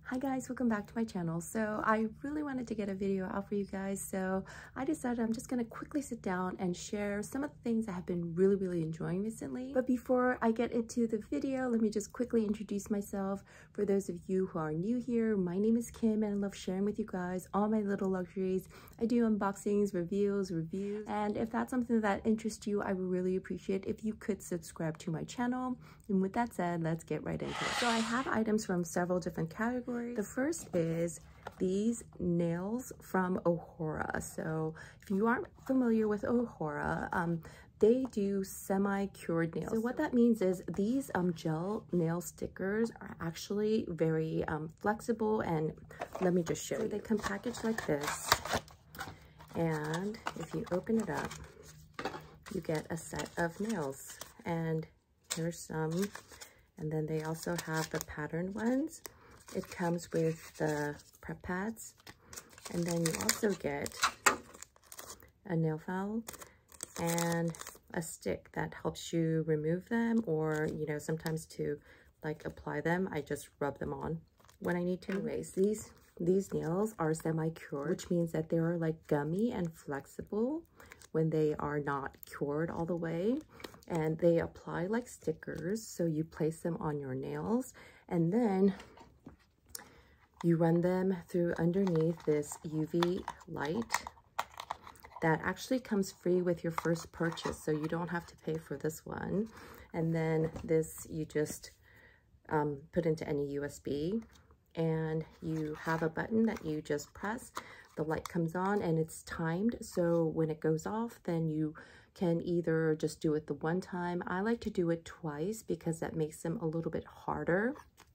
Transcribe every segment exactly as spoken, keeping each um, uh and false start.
Hi guys, welcome back to my channel. So I really wanted to get a video out for you guys, so I decided I'm just going to quickly sit down and share some of the things I have been really really enjoying recently. But before I get into the video, let me just quickly introduce myself. For those of you who are new here, my name is Kim and I love sharing with you guys all my little luxuries. I do unboxings, reviews, reviews, and if that's something that interests you, I would really appreciate if you could subscribe to my channel. And with that said, let's get right into it. So I have items from several different categories. The first is these nails from Ohora. So if you aren't familiar with Ohora, um, they do semi-cured nails. So what that means is these um, gel nail stickers are actually very um, flexible, and let me just show so you. They come packaged like this, and if you open it up, you get a set of nails, and here's some, and then they also have the patterned ones. It comes with the prep pads, and then you also get a nail file and a stick that helps you remove them, or you know, sometimes to like apply them, I just rub them on when I need to. Anyways, these these nails are semi-cured, which means that they are like gummy and flexible when they are not cured all the way, and they apply like stickers. So you place them on your nails, and then you run them through underneath this U V light that actually comes free with your first purchase, so you don't have to pay for this one. And then this you just um, put into any U S B, and you have a button that you just press. The light comes on and it's timed, so when it goes off, then you can either just do it the one time. I like to do it twice because that makes them a little bit harder.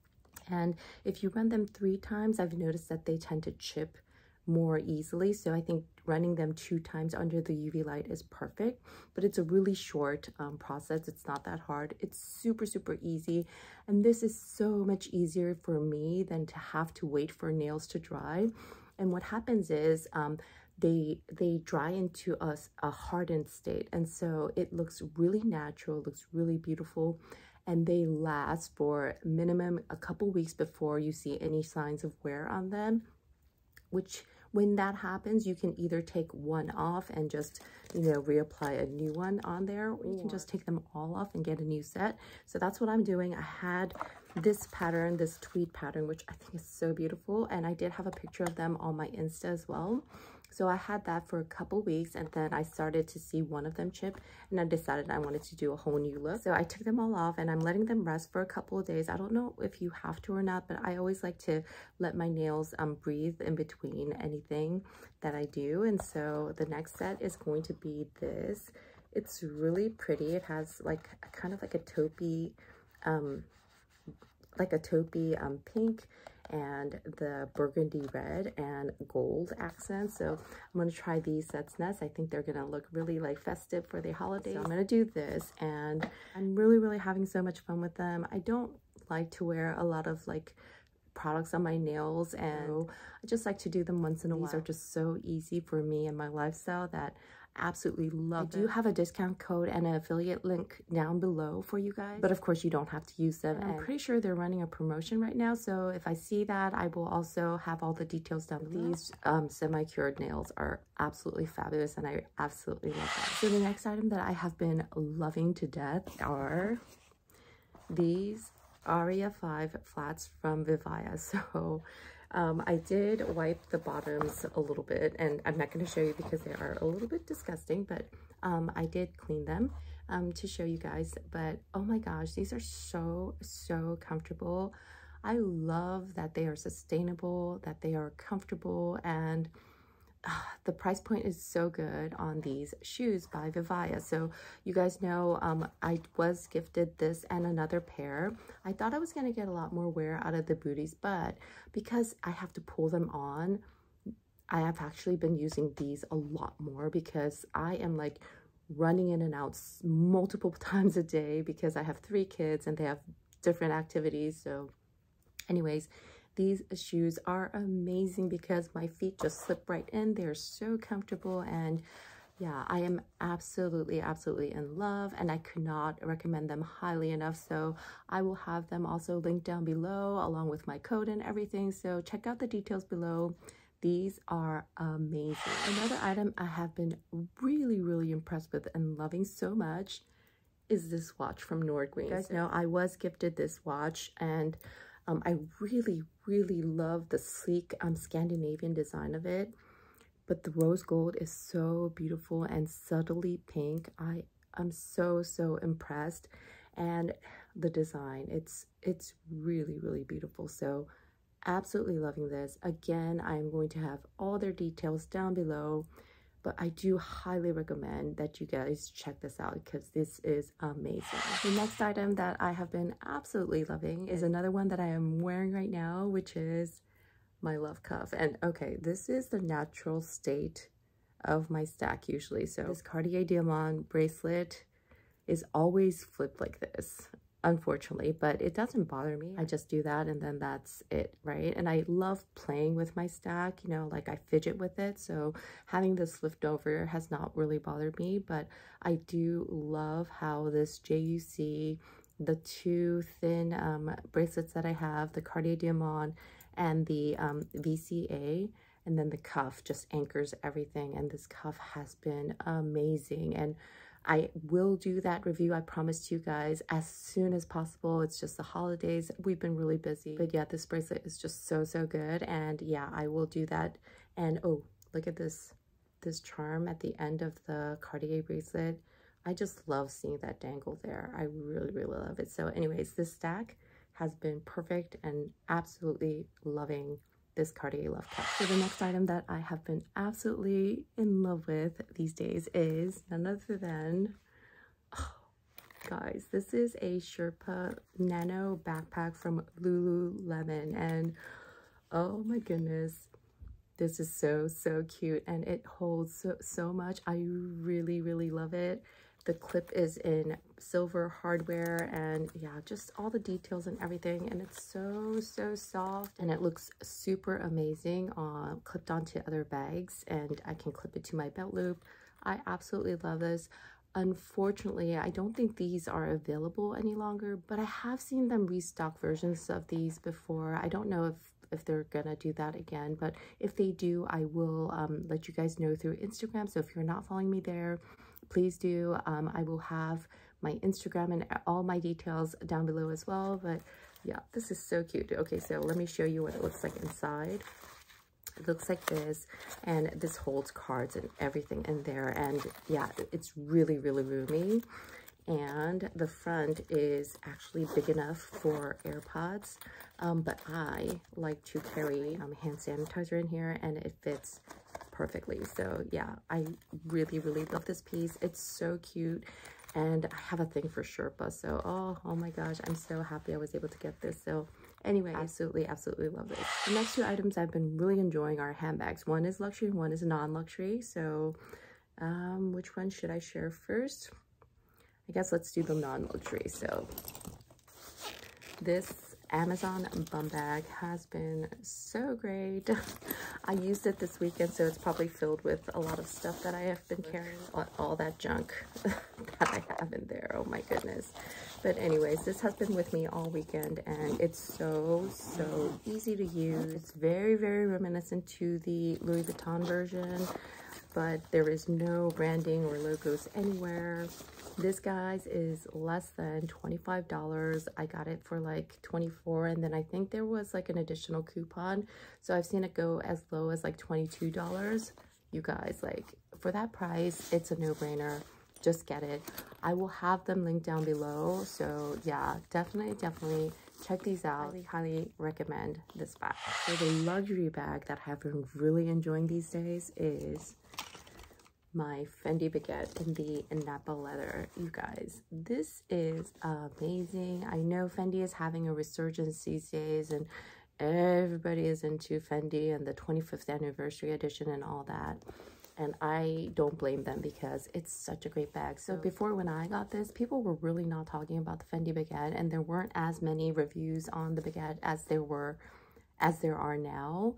And if you run them three times, I've noticed that they tend to chip more easily. So I think running them two times under the U V light is perfect, but it's a really short um, process. It's not that hard. It's super, super easy. And this is so much easier for me than to have to wait for nails to dry. And what happens is um, they they dry into a, a hardened state. And so it looks really natural, looks really beautiful. And they last for minimum a couple weeks before you see any signs of wear on them, which when that happens, you can either take one off and just, you know, reapply a new one on there, or you can just take them all off and get a new set. So that's what I'm doing. I had this pattern, this tweed pattern, which I think is so beautiful, and I did have a picture of them on my Insta as well. So I had that for a couple weeks, and then I started to see one of them chip, and I decided I wanted to do a whole new look. So I took them all off, and I'm letting them rest for a couple of days. I don't know if you have to or not, but I always like to let my nails um, breathe in between anything that I do. And so the next set is going to be this. It's really pretty. It has like a, kind of like a taupey, um, like a taupey um, pink, and the burgundy red and gold accents. So I'm going to try these sets next. I think they're going to look really like festive for the holidays. So I'm going to do this, and I'm really really having so much fun with them. I don't like to wear a lot of like products on my nails, and so I just like to do them once in a while. These are just so easy for me and my lifestyle that I absolutely love it. I do have a discount code and an affiliate link down below for you guys, but of course you don't have to use them. And I'm pretty sure they're running a promotion right now, so if I see that, I will also have all the details down below. These um, semi-cured nails are absolutely fabulous, and I absolutely love them. So the next item that I have been loving to death are these Aria five flats from Vivaya. So um, I did wipe the bottoms a little bit, and I'm not going to show you because they are a little bit disgusting, but um, I did clean them um, to show you guys. But oh my gosh, these are so, so comfortable. I love that they are sustainable, that they are comfortable, and Uh, the price point is so good on these shoes by Vivaya. So you guys know um, I was gifted this and another pair. I thought I was going to get a lot more wear out of the booties, but because I have to pull them on, I have actually been using these a lot more because I am like running in and out multiple times a day because I have three kids and they have different activities. So anyways, these shoes are amazing because my feet just slip right in. They're so comfortable, and yeah, I am absolutely, absolutely in love, and I could not recommend them highly enough. So I will have them also linked down below along with my code and everything. So check out the details below. These are amazing. Another item I have been really, really impressed with and loving so much is this watch from Nordgreen. You guys know I was gifted this watch, and um, I really, really love the sleek um, Scandinavian design of it. But the rose gold is so beautiful and subtly pink. I am so, so impressed. And the design, it's it's really, really beautiful. So absolutely loving this. Again, I'm going to have all their details down below, but I do highly recommend that you guys check this out because this is amazing. The next item that I have been absolutely loving is another one that I am wearing right now, which is my love cuff. And okay, this is the natural state of my stack usually. So this Cartier Diamant bracelet is always flipped like this, unfortunately, but it doesn't bother me. I just do that and then that's it, right? And I love playing with my stack, you know, like I fidget with it. So having this flipped over has not really bothered me, but I do love how this J U C, the two thin um, bracelets that I have, the Cartier Diamant and the um, V C A, and then the cuff just anchors everything. And this cuff has been amazing. And I will do that review, I promised you guys, as soon as possible. It's just the holidays. We've been really busy. But yeah, this bracelet is just so, so good. And yeah, I will do that. And oh, look at this, this charm at the end of the Cartier bracelet. I just love seeing that dangle there. I really, really love it. So anyways, this stack has been perfect and absolutely loving this Cartier Love Cuff. So the next item that I have been absolutely in love with these days is none other than, oh, guys, this is a Sherpa Nano backpack from Lululemon. And oh my goodness, this is so, so cute. And it holds so, so much. I really, really love it. The clip is in silver hardware, and yeah, just all the details and everything. And it's so, so soft, and it looks super amazing uh, clipped onto other bags, and I can clip it to my belt loop. I absolutely love this. Unfortunately, I don't think these are available any longer, but I have seen them restock versions of these before. I don't know if if they're gonna do that again, but if they do, I will um, let you guys know through Instagram. So if you're not following me there, please do. um, I will have my Instagram and all my details down below as well. But yeah, this is so cute. Okay, so let me show you what it looks like inside. It looks like this, and this holds cards and everything in there. And yeah, it's really, really roomy. And the front is actually big enough for AirPods, um, but I like to carry um, hand sanitizer in here, and it fits perfectly. So yeah, I really, really love this piece. It's so cute, and I have a thing for Sherpa. So oh, oh my gosh, I'm so happy I was able to get this. So anyway, absolutely, absolutely love this. The next two items I've been really enjoying are handbags. One is luxury, one is non-luxury. So um, which one should I share first? I guess let's do the non-luxury. So this Amazon bum bag has been so great. I used it this weekend, so it's probably filled with a lot of stuff that I have been carrying, all, all that junk that I have in there. Oh my goodness. But anyways, this has been with me all weekend, and it's so, so easy to use. It's very, very reminiscent to the Louis Vuitton version, but there is no branding or logos anywhere. This, guys, is less than twenty-five dollars. I got it for like twenty-four dollars, and then I think there was like an additional coupon. So I've seen it go as low as like twenty-two dollars. You guys, like, for that price, it's a no-brainer. Just get it. I will have them linked down below. So yeah, definitely, definitely check these out. Highly, highly recommend this bag. So the luxury bag that I have been really enjoying these days is my Fendi baguette in the Napa leather. You guys, this is amazing. I know Fendi is having a resurgence these days, and everybody is into Fendi and the twenty-fifth anniversary edition and all that. And I don't blame them because it's such a great bag. So before, when I got this, people were really not talking about the Fendi baguette, and there weren't as many reviews on the baguette as there were, as there are now.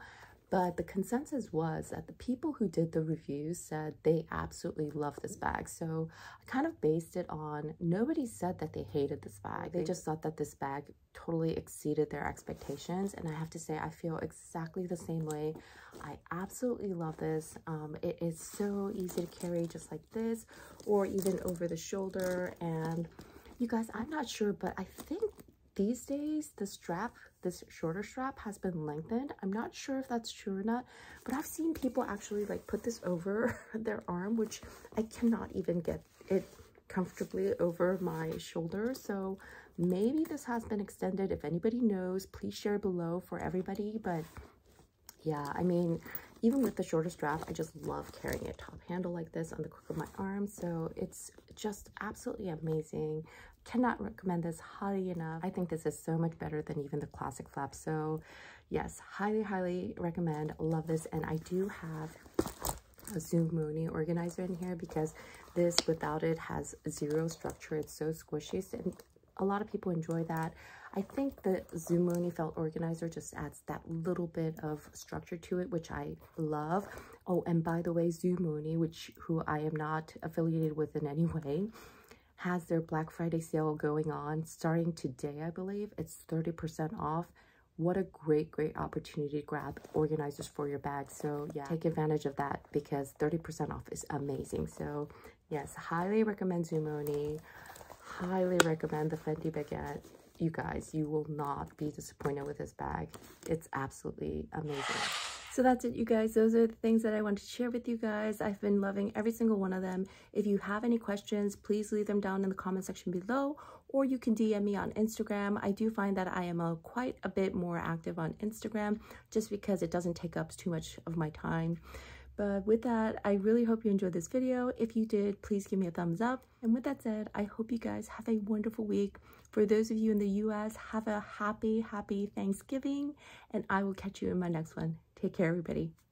But the consensus was that the people who did the reviews said they absolutely love this bag. So I kind of based it on, nobody said that they hated this bag. They just thought that this bag totally exceeded their expectations. And I have to say, I feel exactly the same way. I absolutely love this. Um, it is so easy to carry just like this, or even over the shoulder. And you guys, I'm not sure, but I think these days the strap, this shorter strap has been lengthened. I'm not sure if that's true or not, but I've seen people actually like put this over their arm, which I cannot even get it comfortably over my shoulder. So maybe this has been extended. If anybody knows, please share below for everybody. But yeah, I mean, even with the shorter strap, I just love carrying a top handle like this on the crook of my arm. So it's just absolutely amazing. Cannot recommend this highly enough. I think this is so much better than even the classic flap. So yes, highly, highly recommend. Love this. And I do have a Zoom Mooney organizer in here because this without it has zero structure. It's so squishy. And a lot of people enjoy that. I think the Zoom Mooney felt organizer just adds that little bit of structure to it, which I love. Oh, and by the way, Zoom Mooney, which who I am not affiliated with in any way, has their Black Friday sale going on starting today, I believe. It's thirty percent off. What a great, great opportunity to grab organizers for your bag. So yeah, take advantage of that because thirty percent off is amazing. So yes, highly recommend Zoom Mooney. Highly recommend the Fenty Baguette. You guys, you will not be disappointed with this bag. It's absolutely amazing. So that's it, you guys. Those are the things that I wanted to share with you guys. I've been loving every single one of them. If you have any questions, please leave them down in the comment section below, or you can D M me on Instagram. I do find that I am a, quite a bit more active on Instagram just because it doesn't take up too much of my time. But with that, I really hope you enjoyed this video. If you did, please give me a thumbs up. And with that said, I hope you guys have a wonderful week. For those of you in the U S, have a happy, happy Thanksgiving. And I will catch you in my next one. Take care, everybody.